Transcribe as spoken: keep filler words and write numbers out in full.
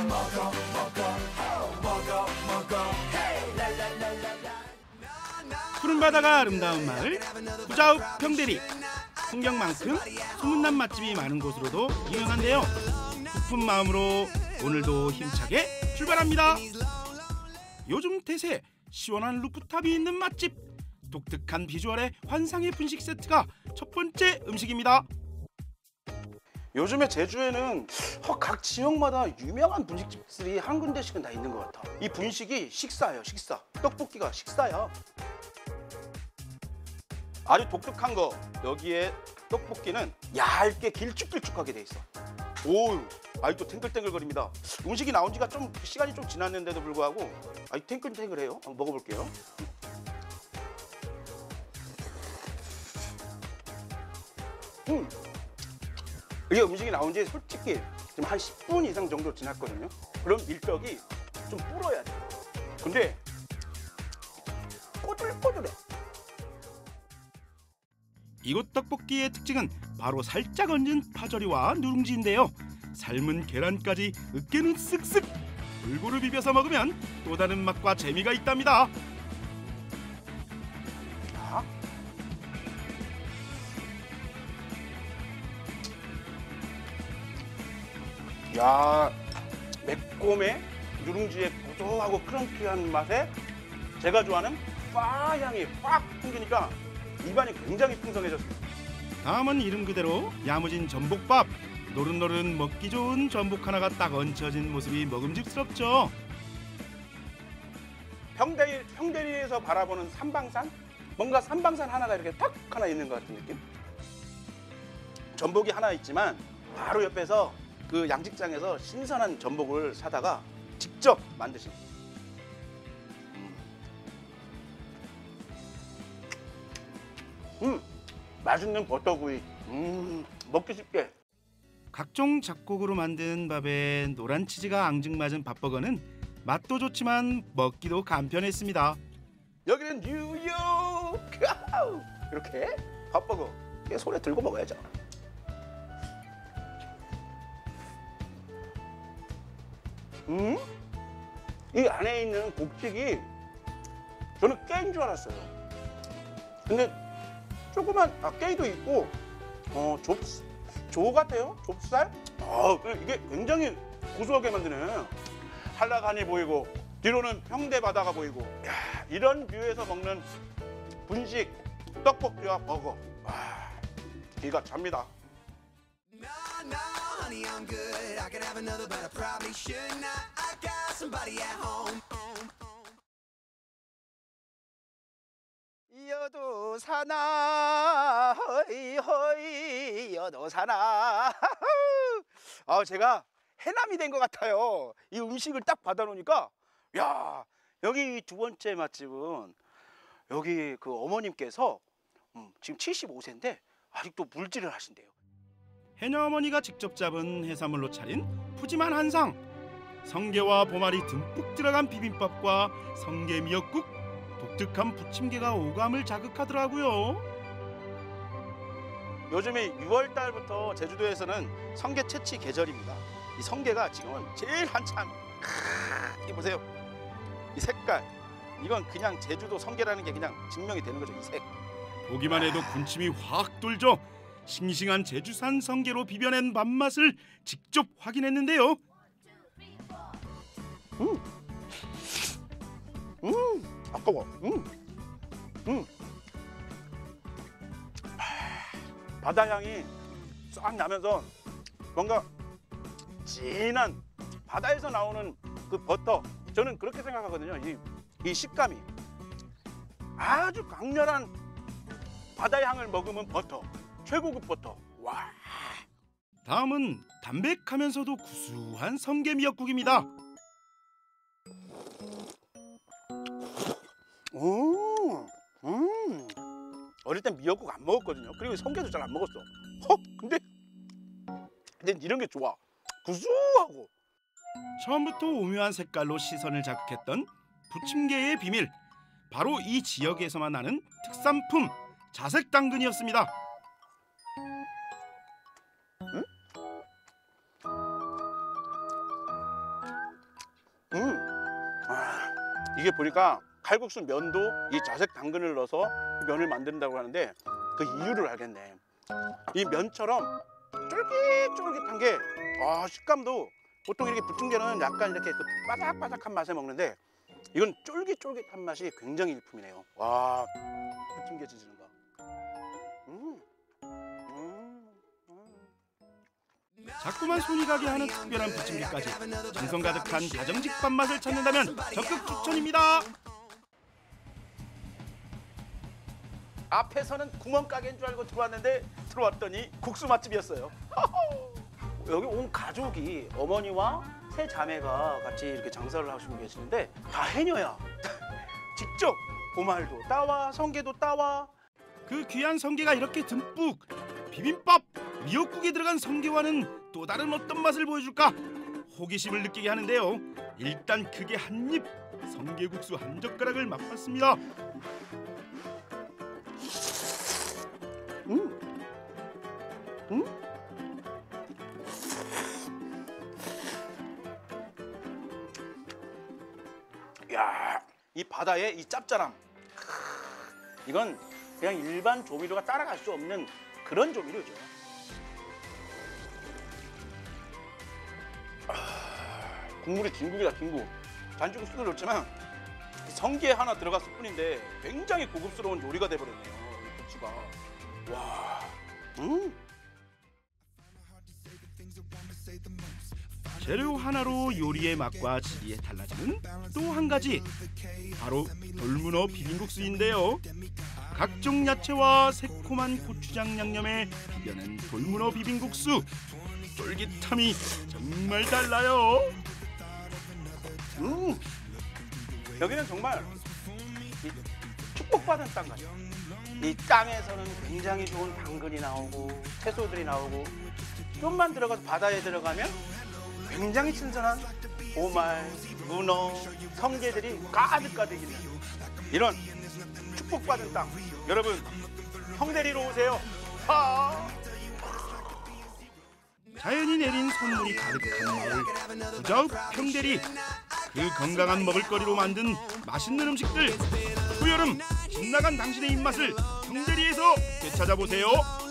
먹어 먹어 먹어 먹어 푸른 바다가 아름다운 마을 구자읍 평대리. 풍경만큼 소문난 맛집이 많은 곳으로도 유명한데요. 깊은 마음으로 오늘도 힘차게 출발합니다. 요즘 대세 시원한 루프탑이 있는 맛집. 독특한 비주얼의 환상의 분식 세트가 첫 번째 음식입니다. 요즘에 제주에는 각 지역마다 유명한 분식집들이 한 군데씩은 다 있는 것 같아. 이 분식이 식사예요, 식사. 떡볶이가 식사야. 아주 독특한 거, 여기에 떡볶이는 얇게 길쭉길쭉하게 돼 있어. 오우, 아직도 탱글탱글거립니다. 음식이 나온 지가 좀 시간이 좀 지났는데도 불구하고 아주 탱글탱글해요. 한번 먹어볼게요. 음, 이게 음식이 나온 지 솔직히 지금 한 십 분 이상 정도 지났거든요. 그럼 밀떡이 좀 불어야 돼. 근데 꼬들꼬들해. 이곳 떡볶이의 특징은 바로 살짝 얹은 파절이와 누룽지인데요. 삶은 계란까지 으깨는 쓱쓱. 골고루 비벼서 먹으면 또 다른 맛과 재미가 있답니다. 자. 야, 매콤해. 누룽지의 고소하고 크런키한 맛에 제가 좋아하는 파 향이 확 풍기니까 입안이 굉장히 풍성해졌어요. 다음은 이름 그대로 야무진 전복밥. 노릇노릇 먹기 좋은 전복 하나가 딱 얹혀진 모습이 먹음직스럽죠. 평대리, 평대리에서 바라보는 삼방산? 뭔가 삼방산 하나가 이렇게 탁 하나 있는 것 같은 느낌? 전복이 하나 있지만 바로 옆에서 그 양식장에서 신선한 전복을 사다가 직접 만드신 음, 맛있는 버터구이. 음, 먹기 쉽게. 각종 잡곡으로 만든 밥에 노란 치즈가 앙증맞은 밥버거는 맛도 좋지만 먹기도 간편했습니다. 여기는 뉴욕. 이렇게 밥버거 이렇게 손에 들고 먹어야죠. 음? 이 안에 있는 곡식이 저는 깨인 줄 알았어요. 근데 조그만 아, 깨도 있고 어, 좁, 조 같아요? 좁쌀? 아, 이게 굉장히 고소하게 만드네. 한라산이 보이고 뒤로는 평대 바다가 보이고. 야, 이런 뷰에서 먹는 분식 떡볶이와 버거. 와, 기가 찹니다. No, no, honey, I'm good. I could have another, but I probably should not. I got somebody at home. 여도 사나 허이 허이 여도 사나. 아, 제가 해남이 된 것 같아요. 이 음식을 딱 받아놓으니까. 야, 여기 두 번째 맛집은 여기 그 어머님께서 음, 지금 칠십오 세인데 아직도 물질을 하신대요. 해녀 어머니가 직접 잡은 해산물로 차린 푸짐한 한상. 성게와 보말이 듬뿍 들어간 비빔밥과 성게 미역국. 독특한 부침개가 오감을 자극하더라고요. 요즘에 유월 달부터 제주도에서는 성게 채취 계절입니다. 이 성게가 지금은 제일 한참. 크, 이 보세요. 이 색깔. 이건 그냥 제주도 성게라는 게 그냥 증명이 되는 거죠. 이 색. 보기만 해도 군침이 확 돌죠. 싱싱한 제주산 성게로 비벼낸 밥맛을 직접 확인했는데요. 음, 음, 아까워. 음, 음. 바다 향이 싹 나면서 뭔가 진한 바다에서 나오는 그 버터. 저는 그렇게 생각하거든요. 이, 이 식감이 아주 강렬한 바다 향을 머금은 버터. 최고급 버터. 와. 다음은 담백하면서도 구수한 성게 미역국입니다. 음, 음. 어릴 땐 미역국 안 먹었거든요. 그리고 성게도 잘 안 먹었어. 어? 근데, 근데 이런 게 좋아. 구수하고. 처음부터 오묘한 색깔로 시선을 자극했던 부침개의 비밀. 바로 이 지역에서만 나는 특산품 자색 당근이었습니다. 음, 아, 이게 보니까 칼국수 면도 이 자색 당근을 넣어서 면을 만든다고 하는데 그 이유를 알겠네. 이 면처럼 쫄깃쫄깃한 게 아, 식감도 보통 이렇게 부침개는 약간 이렇게 그 바삭바삭한 맛에 먹는데 이건 쫄깃쫄깃한 맛이 굉장히 일품이네요. 와, 부침개 지지는 거. 음, 음, 음. 자꾸만 손이 가게 하는 특별한 부침개까지 정성 가득한 가정식 밥맛을 찾는다면 적극 추천입니다. 앞에서는 구멍가게인 줄 알고 들어왔는데 들어왔더니 국수 맛집이었어요. 여기 온 가족이 어머니와 세 자매가 같이 이렇게 장사를 하시고 계시는데 다 해녀야. 직접 보말도 따와 성게도 따와. 그 귀한 성게가 이렇게 듬뿍 비빔밥 미역국에 들어간 성게와는 또 다른 어떤 맛을 보여줄까 호기심을 느끼게 하는데요. 일단 크게 한 입 성게국수 한 젓가락을 맛봤습니다. 음, 음. 야, 이 바다의 이 짭짤함. 이건 그냥 일반 조미료가 따라갈 수 없는 그런 조미료죠. 아, 국물이 진국이다, 진국. 잔치국수도 좋지만 성게 하나 들어갔을 뿐인데 굉장히 고급스러운 요리가 돼버렸네요. 이 국수가. 와, 음. 재료 하나로 요리의 맛과 질이 달라지는 또 한 가지, 바로 돌문어 비빔국수인데요. 각종 야채와 새콤한 고추장 양념에 비벼낸 돌문어 비빔국수, 쫄깃함이 정말 달라요. 음. 여기는 정말 이 축복받은 땅 같아요. 이 땅에서는 굉장히 좋은 당근이 나오고 채소들이 나오고 좀만 들어가서 바다에 들어가면 굉장히 신선한 오말, 문어, 성게들이 가득가득 있는 이런 축복받은 땅. 여러분 평대리로 오세요. 아! 자연이 내린 선물이 가득한 마을 부자읍 평대리. 그 건강한 먹을거리로 만든 맛있는 음식들, 초여름 신나간 당신의 입맛을 평대리에서 되찾아보세요.